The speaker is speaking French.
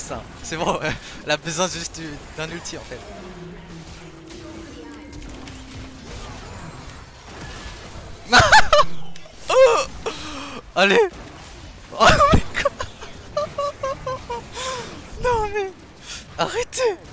ça. C'est bon, elle a besoin juste d'un ulti en fait. Oh, allez. Oh mais quoi. Non mais arrêtez.